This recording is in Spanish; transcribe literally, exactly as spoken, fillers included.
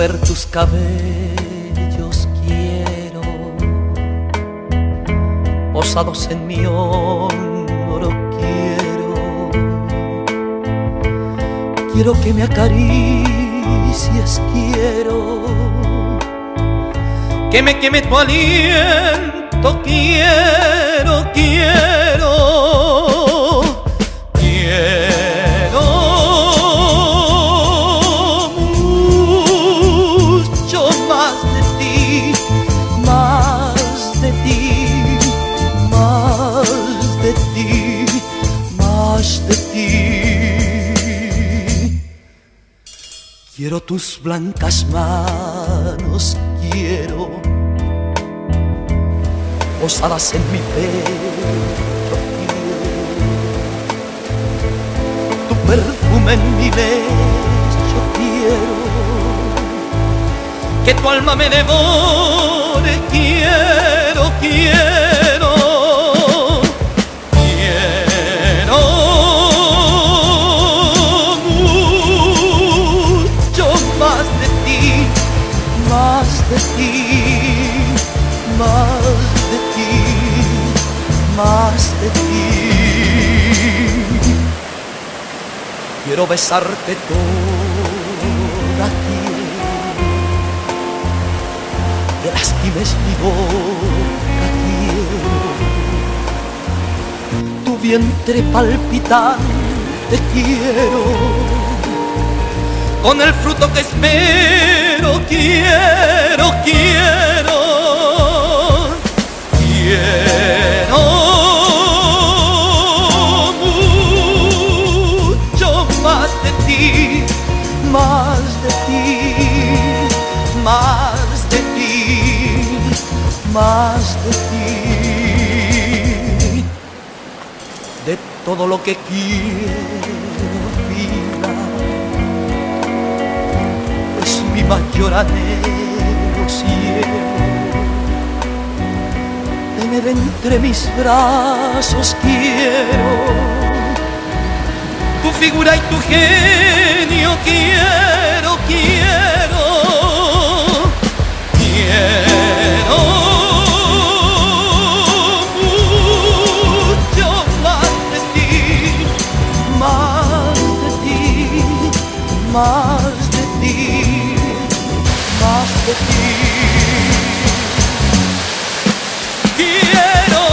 ver tus cabellos quiero, posados en mi hombro quiero. Quiero que me acaricies, quiero que me queme tu aliento, quiero, quiero, quiero mucho más de ti, más de ti, más de ti, más de ti. Quiero tus blancas manos, quiero posadas en mi pecho, quiero tu perfume en mi lecho, quiero que tu alma me devore, quiero, quiero, quiero mucho más de ti, más de ti, más de ti, más de ti. Quiero besarte toda, quiero que lastimes mi boca, quiero tu vientre palpitante, quiero con el fruto que espero, quiero, quiero, quiero mucho más de ti, más de ti, más de ti, más de ti, de todo lo que quiero, vida, es mi mayor anhelo, cielo, tener entre mis brazos, quiero tu figura y tu genio, quiero, quiero, quiero mucho más de ti, más de ti, más de ti, más de ti. Quiero